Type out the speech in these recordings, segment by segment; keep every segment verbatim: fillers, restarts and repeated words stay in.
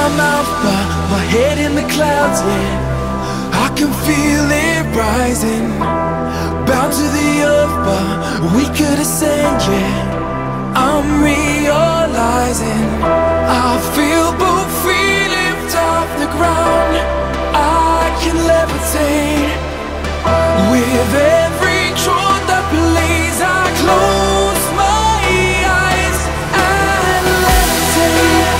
my mouth, but my head in the clouds, yeah. I can feel it rising, bound to the earth, but we could ascend, yeah. I'm realizing I feel both feet lift off the ground. I can levitate with every thought that plays. I close my eyes and levitate.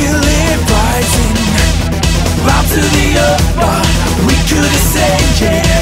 To the earth, but we could have said, yeah.